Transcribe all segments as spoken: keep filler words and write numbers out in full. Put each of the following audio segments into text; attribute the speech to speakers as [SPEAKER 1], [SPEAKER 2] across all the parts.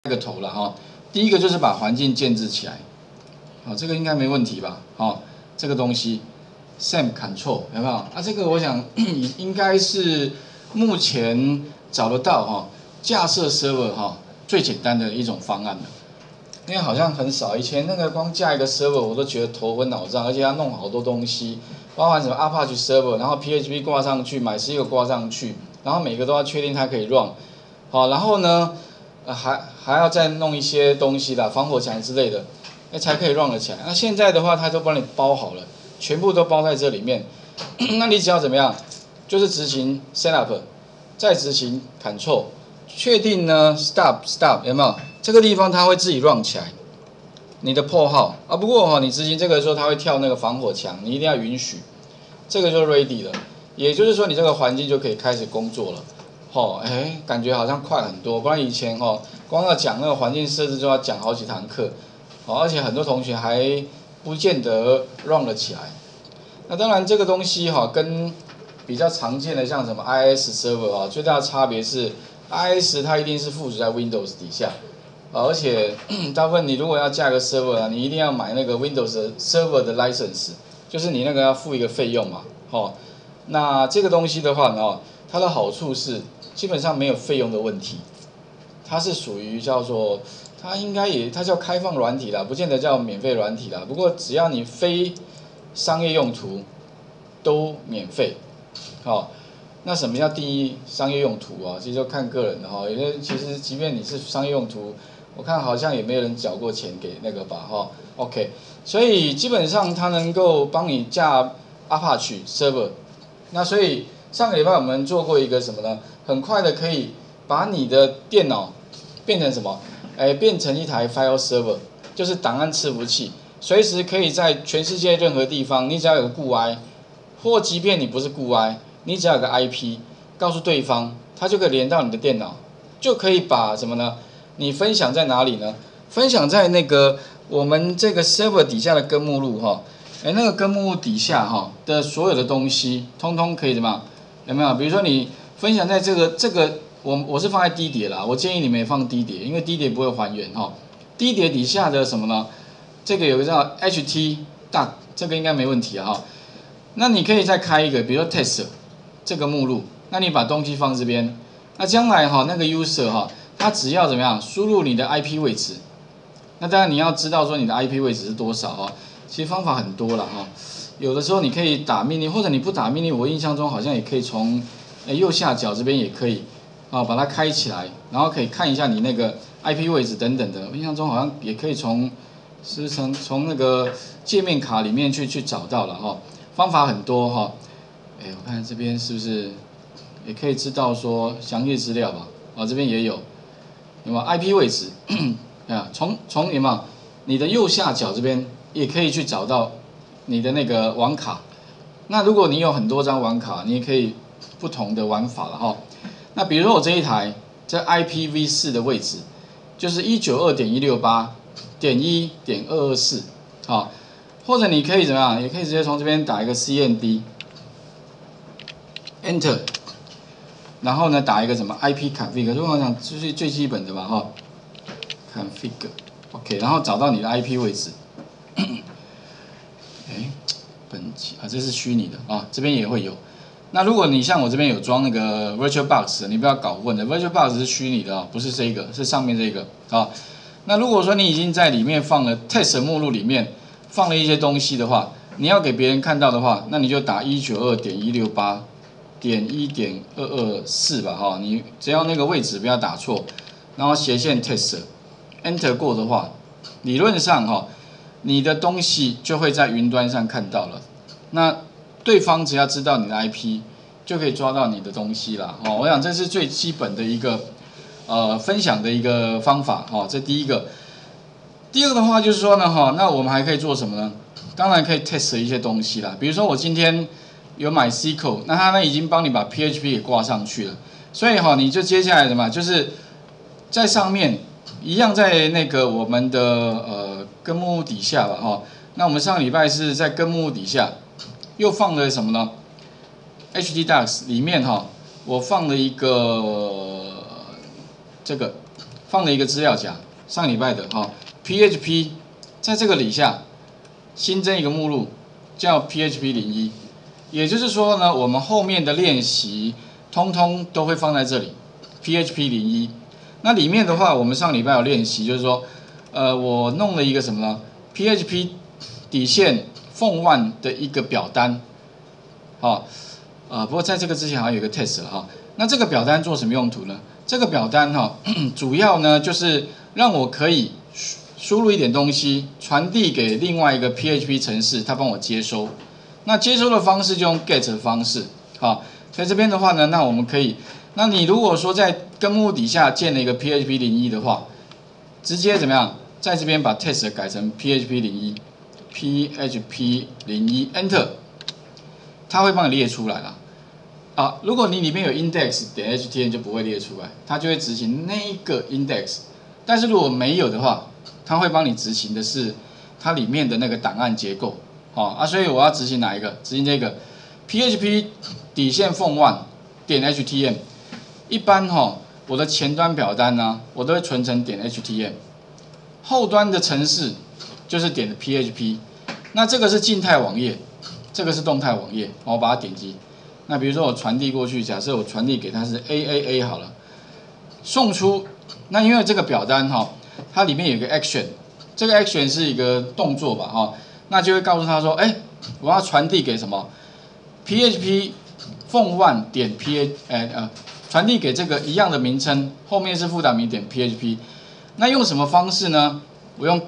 [SPEAKER 1] 个头了哈。第一个就是把环境建置起来，好，这个应该没问题吧？好，这个东西 ，Sam Control 有没有？啊，这个我想应该是目前找得到哈架设 server 哈最简单的一种方案了。因为好像很少，以前那个光架一个 server 我都觉得头昏脑胀，而且要弄好多东西，包含什么 Apache server， 然后 P H P 挂上去，MySQL 挂上去，然后每个都要确定它可以 run， 好，然后呢，呃、还还要再弄一些东西啦，防火墙之类的，哎才可以 run 得起来。那现在的话，它都帮你包好了，全部都包在这里面，那你只要怎么样，就是执行 setup， 再执行 control， 确定呢 stop stop 有没有？这个地方它会自己 run 起来，你的破号啊。不过哈、哦，你执行这个的时候，它会跳那个防火墙，你一定要允许，这个就 ready 了。也就是说，你这个环境就可以开始工作了。哦，哎，感觉好像快很多。不然以前哦，光要讲那个环境设置就要讲好几堂课，哦，而且很多同学还不见得 run 了起来。那当然，这个东西哈、哦，跟比较常见的像什么 I S server 啊、哦，最大的差别是 I S 它一定是附属在 Windows 底下。而且大部分你如果要架个 server 啊，你一定要买那个 Windows 的 server 的 license， 就是你那个要付一个费用嘛，哦，那这个东西的话呢，它的好处是基本上没有费用的问题，它是属于叫做它应该也它叫开放软体啦，不见得叫免费软体啦，不过只要你非商业用途都免费，好、哦。那什么叫定义商业用途啊？其实就看个人的哈。有些其实即便你是商业用途，我看好像也没有人缴过钱给那个吧哈。OK， 所以基本上它能够帮你架 Apache server。那所以上个礼拜我们做过一个什么呢？很快的可以把你的电脑变成什么？哎，变成一台 file server， 就是档案伺服器，随时可以在全世界任何地方，你只要有个固 I， 或即便你不是固 I。你只要有个 I P， 告诉对方，它就可以连到你的电脑，就可以把什么呢？你分享在哪里呢？分享在那个我们这个 server 底下的根目录哈，哎，那个根目录底下哈的所有的东西，通通可以怎么样？有没有？比如说你分享在这个这个，我我是放在低碟啦，我建议你们也放低碟，因为低碟不会还原哈。低碟底下的什么呢？这个有个叫 H T doc， 这个应该没问题啊哈。那你可以再开一个，比如说 test。这个目录，那你把东西放这边，那将来哈那个 user 哈，他只要怎么样输入你的 I P 位置，那当然你要知道说你的 I P 位置是多少哈，其实方法很多了哈，有的时候你可以打命令，或者你不打命令，我印象中好像也可以从右下角这边也可以啊把它开起来，然后可以看一下你那个 I P 位置等等的，我印象中好像也可以从是从从那个界面卡里面去去找到了哈，方法很多哈。哎，我看这边是不是也可以知道说详细资料吧？啊，这边也有，有没有 I P 位置？啊，从从有没有你的右下角这边也可以去找到你的那个网卡。那如果你有很多张网卡，你也可以不同的玩法了哈。那比如说我这一台这 I P v 四的位置就是 一九二点一六八点一点二二四，啊，或者你可以怎么样？也可以直接从这边打一个 C M D。Enter， 然后呢，打一个什么 I P config， 就我想这是最基本的吧哈 ，config，OK， 然后找到你的 I P 位置。哎，本集啊，这是虚拟的啊，这边也会有。那如果你像我这边有装那个 VirtualBox， 你不要搞混的 ，VirtualBox 是虚拟的啊，不是这个，是上面这个啊。那如果说你已经在里面放了 test 目录里面放了一些东西的话，你要给别人看到的话，那你就打 一九二点一六八。点一点二二四吧哈，你只要那个位置不要打错，然后斜线 test enter 过的话，理论上哈，你的东西就会在云端上看到了。那对方只要知道你的 I P， 就可以抓到你的东西啦。哦，我想这是最基本的一个呃分享的一个方法哈，这第一个。第二个的话就是说呢哈，那我们还可以做什么呢？当然可以 test 一些东西啦，比如说我今天。有MySQL， 那它呢已经帮你把 P H P 给挂上去了，所以哈，你就接下来的嘛，就是在上面一样在那个我们的呃根目录底下吧哈。那我们上个礼拜是在根目录底下又放了什么呢 ？H T docs 里面哈，我放了一个这个放了一个资料夹，上礼拜的哈、哦、P H P 在这个底下新增一个目录叫 P H P 零一，也就是说呢，我们后面的练习通通都会放在这里 P H P 零一。那里面的话，我们上礼拜有练习，就是说，呃，我弄了一个什么呢 ？P H P 底线凤万的一个表单，好、哦，呃，不过在这个之前好像有一个 test 了哈。那这个表单做什么用途呢？这个表单哈、哦，主要呢就是让我可以输入一点东西，传递给另外一个 P H P 程式，它帮我接收。那接收的方式就用 get 的方式，好，所以这边的话呢，那我们可以，那你如果说在根目底下建了一个 P H P 零一的话，直接怎么样，在这边把 test 改成 P H P 零一 ，P H P 零一 Enter， 它会帮你列出来啦。啊，如果你里面有 index 点 H T M 就不会列出来，它就会执行那一个 index。但是如果没有的话，它会帮你执行的是它里面的那个档案结构。好、哦、啊，所以我要执行哪一个？执行这个 P H P 底线凤万点 H T M。一般哈、哦，我的前端表单呢、啊，我都会存成点 H T M， 后端的程式就是点 P H P。那这个是静态网页，这个是动态网页，我把它点击。那比如说我传递过去，假设我传递给它是 A A A 好了，送出。那因为这个表单哈、哦，它里面有一个 action， 这个 action 是一个动作吧哈、哦，那就会告诉他说，哎，我要传递给什么 P H P 凤万点 P H 呃呃，传递给这个一样的名称，后面是副档名点 P H P。那用什么方式呢？我用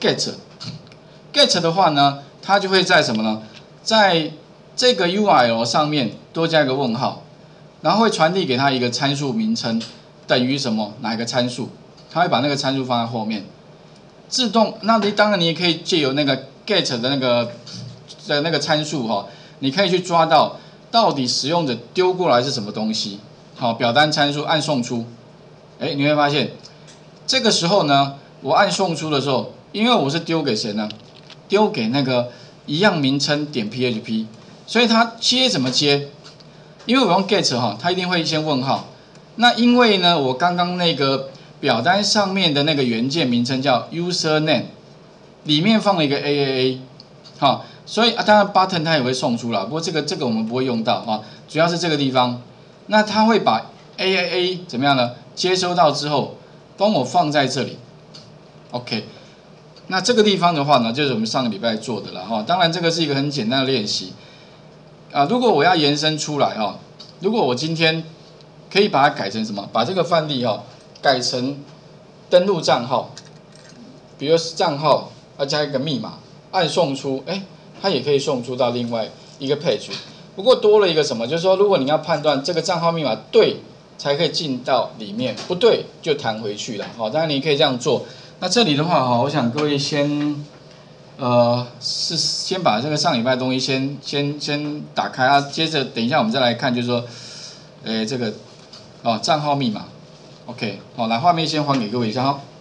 [SPEAKER 1] get，get 的话呢，它就会在什么呢？在这个 U R L 上面多加一个问号，然后会传递给它一个参数名称，等于什么？哪一个参数？它会把那个参数放在后面，自动。那你当然你也可以借由那个 get 的那个的那个参数哈、哦，你可以去抓到到底使用者丢过来是什么东西。好，表单参数按送出，哎，你会发现这个时候呢，我按送出的时候，因为我是丢给谁呢？丢给那个一样名称点 P H P。所以它接怎么接？因为我用 get 哈，它一定会先问号。那因为呢，我刚刚那个表单上面的那个元件名称叫 user name， 里面放了一个 A A A， 好，所以啊，当然 button 它也会送出啦，不过这个这个我们不会用到啊，主要是这个地方。那它会把 A A A 怎么样呢？接收到之后，帮我放在这里 ，OK。那这个地方的话呢，就是我们上个礼拜做的了哈。当然，这个是一个很简单的练习。啊，如果我要延伸出来哈、哦，如果我今天可以把它改成什么？把这个范例哈、哦、改成登录账号，比如是账号要加一个密码，按送出，哎，它也可以送出到另外一个 page。不过多了一个什么？就是说，如果你要判断这个账号密码对，才可以进到里面，不对就弹回去了。好、哦，当然你可以这样做。那这里的话哈，我想各位先。呃，是先把这个上礼拜的东西先先先打开啊，接着等一下我们再来看，就是说，诶，这个哦账号密码 ，OK， 好，来画面先还给各位一下哈。